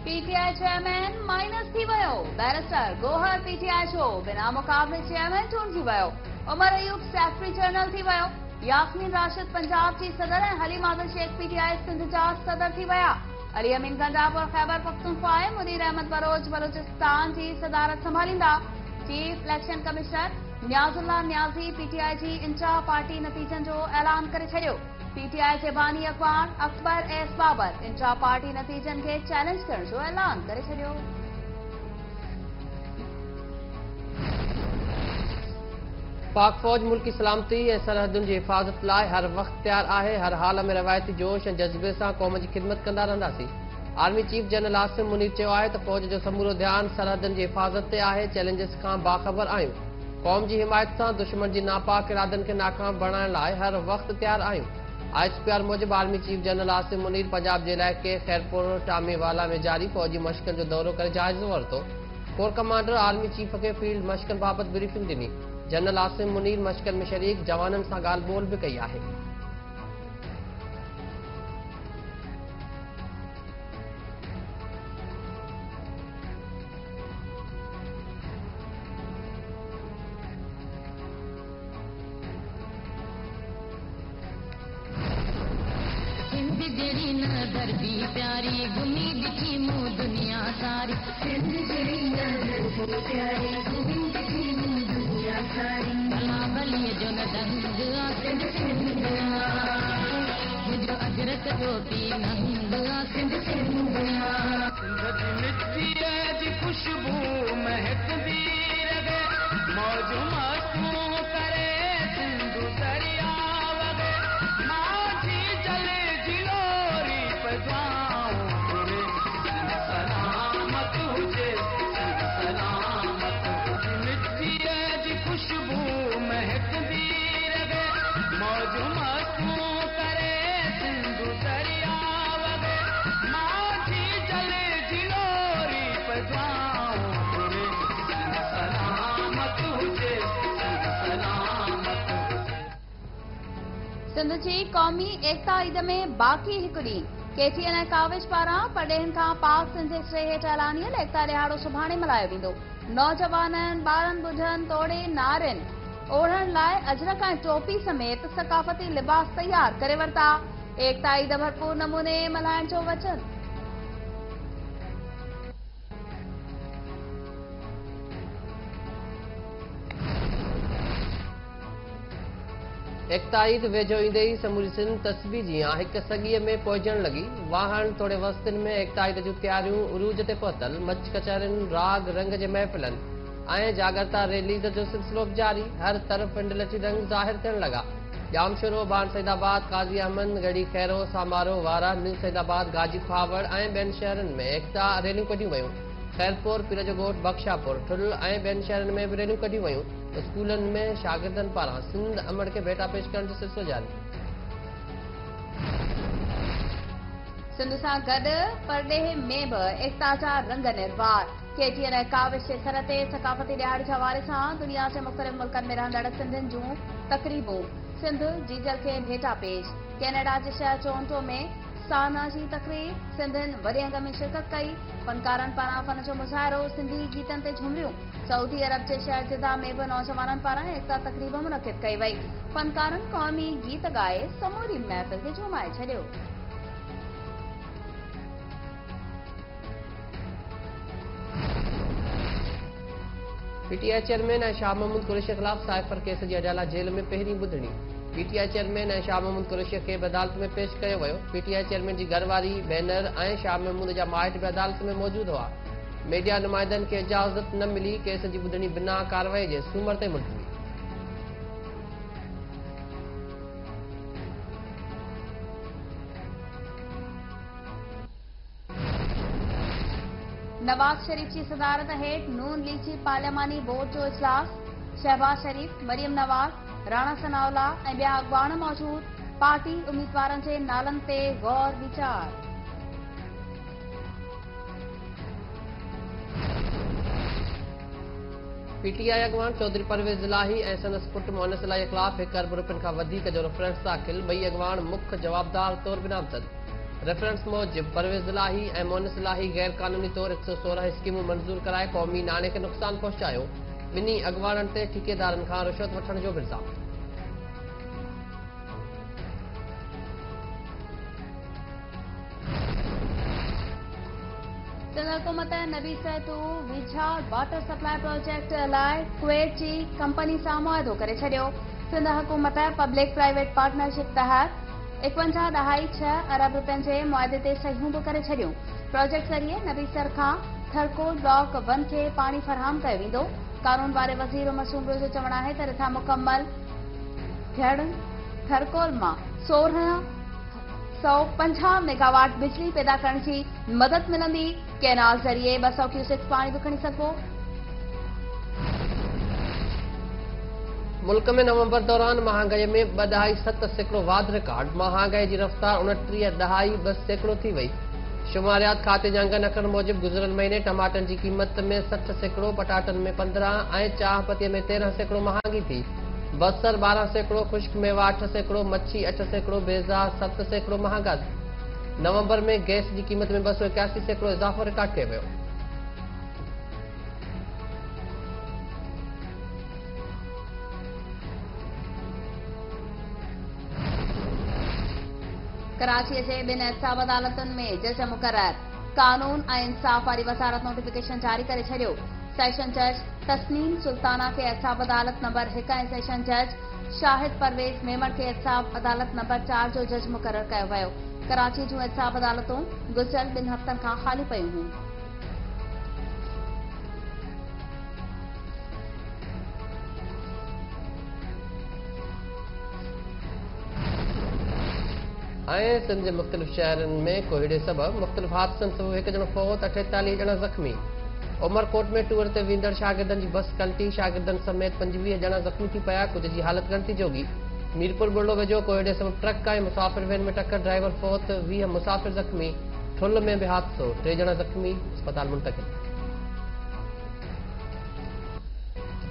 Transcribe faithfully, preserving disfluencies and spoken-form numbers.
PTI chairman minus थी वियो। Barrister Gohar PTI जो बिना मुकाबले चेयरमैन चूंडिजी वियो। उमर अयूब सेक्रेटरी जनरल थी वियो। यास्मीन राशिद पंजाब जी सदर ऐं हलीम आदिल शेख पीटीआई सिंध जा सदर थी विया। अली अमीन गंडापुर खैबर पख्तूनख्वा ऐं मुनीर अहमद बलोच बलूचिस्तान जी सदारत संभालींदा। Chief election commissioner Niazullah Niazi PTI जी इंचा पार्टी नतीजनि जो ऐलान करे छॾियो। पीटीआई जे बानी अखबार अकबर एस बाबर इंचा पार्टी नतीजनि खे चैलेंज करण जो ऐलान करे छॾियो। पाक फौज मुल्की सलामती ऐं सरहदुनि जी हिफ़ाज़त लाइ हर वक़्तु तयारु आहे। हर हाल में रवायती जोश ऐं जज़्बे सां क़ौम जी ख़िदमत कंदा रहंदासीं। Army chief general Asim Munir चयो आहे त फौज जो समूरो ध्यानु सरहदुनि जी हिफ़ाज़त ते आहे। चैलेंजिस खां बाख़बर आहियूं। क़ौम जी हिमायत सां दुश्मन जी नापाक इरादनि खे नाकाम बणाइण लाइ हर वक़्तु तयारु आहियूं। आईएसपीआर मूजिबि army chief general Asim Munir Punjab जे इलाइक़े खैरपुर टामीवाला में जारी फौजी मश्कनि जो दौरो करे जाइज़ो वरितो। कोर कमांडर आर्मी चीफ खे फील्ड मश्कनि बाबति ब्रीफिंग ॾिनी। जनरल आसिम मुनीर मश्कनि में शरीक जवाननि सां ॻाल्हि ॿोल बि कई आहे। जड़ी नजर भी प्यारी घूमी दिखी मू दुनिया सारी। सिंध जड़ी नजर भी प्यारी घूमी दिखी मू दुनिया सारी। भला भली जो न दंग आ सिंध सिंध मुझो अजरत जो पी नंग आ सिंध सिंध सिंध की मिट्टी जी खुशबू महकदी रहे। मौज मस्तू करे सिंधु दरिया वगे। माझी जले जिलोरी पजाओ पूरे सलामत हुजे सलामत हुजे। मिट्टी जी खुशबू महकदी रहे। मौज मस्तू करे सिंधु दरिया वगे। माझी जले जिलोरी पजाओ पूरे सलामत हुजे सलामत हुजे। सिंध जी क़ौमी एकता ईद में बाक़ी हिकु ॾींहुं। केटीएन ऐं काविश पारां परॾेहनि खां पाक सिंध एक्सरे हेठि ऐलानियल एकता ॾियारो सुभाणे मल्हायो वेंदो। नौजवाननि ॿारनि ॿुढनि तोड़े नारियुनि ओढ़ण लाइ अजरक ऐं टोपी समेत सकाफ़ती लिबास तयार करे वरिता। एकता ईद भरपूर नमूने मल्हाइण जो वचन। एकता ईद वेझो ईंदे ई समूरी सिंध तस्बी जियां हिक सॻीअ में पोइजण लॻी। वाहण थोरे वस्तनि में एकता ईद जूं तयारियूं उरूज ते पहुतल। मच कचहरियुनि राग रंग जे महफ़िलनि ऐं जागरता रिलीज़ जो सिलसिलो बि जारी। हर तरफ़ इंडलची रंग ज़ाहिर थियण लॻा। जामशोरो बान सैदाबाद काज़ी अहमद गढ़ी खैरो सामारो वारा न्यू सैदाबाद गाजी खावड़ ऐं ॿियनि शहरनि में एकता रैलियूं कढियूं वयूं। खैरपुर पीर जो ॻोठ बख्शापुर ठुल ऐं ॿियनि शहरनि में बि रैलियूं कढियूं वयूं। स्कूलनि में शागिर्दनि पारां सिंध अमड़ खे भेटा पेश करण जो सिलसिलो जारी। सिंध सां गॾु परॾेह में बि एकता जा रंग निर्वार। केटीएन ऐं काविश जे सर ते सकाफ़ती ॾियारी जे हवाले सां दुनिया जे मुख़्तलिफ़ मुल्कनि में रहंदड़ सिंधियुनि जूं तक़रीबूं। सिंध जीजल खे भेटा पेश। कैनेडा जे शहर टोरंटो में साना जी तक़रीर। सिंधियुनि वॾे अंग में शिरकत कई। फनकारनि पारां फन जो मुज़ाहिरो। सिंधी गीतनि ते झुमरियूं। सऊदी अरब जे शहर जिदा में बि नौजवाननि पारां एकता तक़रीब मुनक़िद कई वई। फनकारनि क़ौमी गीत ॻाए समूरी महफ़िल खे झुमाए छॾियो। पीटीआई चेयरमैन ऐं शाह महमूद कुरैशी ख़िलाफ़ साइफर केस जी अडाला जेल में पहिरीं ॿुधणी। पीटीआई चेयरमैन ऐं शाह महमूद कुरैशी खे बि अदालत में पेश कयो वियो। पीटीआई चेयरमैन जी घरवारी भेनर ऐं शाह महमूद जा माइट बि अदालत में मौजूदु हुआ। मीडिया नुमाइंदनि खे इजाज़त न मिली। केस जी ॿुधणी बिना कार्रवाई जे सूमर ते मुलतवी। नवाज शरीफ की सदारत हेठ नून लीची पार्लियामानी बोर्ड जो इजलास। शहबाज शरीफ, मरियम नवाज, राणा सनाउल्ला ऐं ॿिया अॻवान मौजूद। पार्टी उम्मीदवारनि जे नालनि ते गौर वीचार। पीटीआई अॻवान चौधरी परवेज़ इलाही ऐं संदसि पुट मुअनिस इलाही ख़िलाफ़ हिकु अरब रुपयनि खां वधीक जो रेफरेंस दाख़िल। ॿई अॻवान मुख्य जवाबदार तौर बि नामज़द। रेफरेंस मूजिब परवेज इलाही ऐं मोनिस इलाही गैर कानूनी तौर एक सौ सोलह स्कीमूं मंज़ूर कराए क़ौमी नाणे खे नुक़सान पहुचायो। ॿिन्ही अॻवाननि ते ठेकेदारनि खां रिश्वत वठण जो बि इल्ज़ाम। सिंध हुकूमत नबी सैतू विछाड़ वाटर सप्लाई प्रोजेक्ट लाइ कुवैत जी कंपनी सां मुआहिदो करे छॾियो। सिंध हुकूमत पब्लिक प्राइवेट पार्टनरशिप तहत एकवंजाह दहाई छह अरब रुपयनि जे मुआहिदे ते सहियूं बि करे छॾियूं। प्रोजेक्ट ज़रिए नबीसर खां थरकोल ब्लॉक वन खे पाणी फराहम कयो वेंदो। कानून वारे वज़ीर मसूम जो चवणु आहे त रिथा मुकमल थियण थरकोल मां सोरहं सौ पंजाह मेगावाट बिजली पैदा करण जी मदद मिलंदी। कैनाल ज़रिए ॿ सौ क्यूसेक पाणी बि खणी सघिबो। मुल्क में नवंबर दौरान महांगाई में ॿ दहाई सत सैकड़ो वाध रिकॉर्ड। महांगाई जी रफ़्तार उणटीह दहाई ॿ सैकड़ो थी वई। शुमारियात खाते जा अंगनि अखरनि मूजिब गुज़िरियल महीने टमाटनि जी क़ीमत में सठ सैकड़ो, पटाटनि में पंद्रहं ऐं चाह पतीअ में तेरहं सैकड़ो महांगी थी। बसर बारहं सैकड़ो, खुश्क मेवा अठ सैकड़ो, मच्छी अठ सैकड़ो, बेज़ा सत सैकड़ो महांगा। नवंबर में गैस की कीमत में ॿ सौ इक्यासी सैकड़ो इज़ाफ़ो रिकॉर्ड कयो वियो। कराची जे ॿिनि एहतिसाब अदालतुनि में जज मुक़रर। कानून ऐं इंसाफ़ वारी वज़ारत नोटिफिकेशन जारी करे छॾियो। सेशन जज तस्नीम सुल्ताना खे एहतिसाब अदालत नंबर हिकु ऐं सेशन जज शाहिद परवेज़ मेमण खे एहतिसाब अदालत नंबर चार जो जज मुक़रर कयो वियो। कराची जूं एहतिसाब अदालतूं गुज़िरियल ॿिनि हफ़्तनि खां ख़ाली पयूं हुयूं। ऐं सिंध जे मुख़्तलिफ़ शहरनि में कोहीड़े सबबि मुख़्तलिफ़ हादसनि सबबि हिकु ॼणो फ़ौत, अठेतालीह ॼणा ज़ख़्मी। उमरकोट में टूर ते वेंदड़ शागिर्दनि जी बस कल्टी, शागिर्दनि समेत पंजवीह ॼणा ज़ख़्मी थी पिया। कुझु जी हालत गणती जोगी। मीरपुर बुर्लो वेझो कोहीड़े सबबि ट्रक ऐं मुसाफ़िर वैन में टक्कर, ड्राइवर फ़ौत, वीह मुसाफ़िर ज़ख़्मी। ठुल में बि हादसो, टे ॼणा ज़ख़्मी, अस्पताल मुंतक़िल।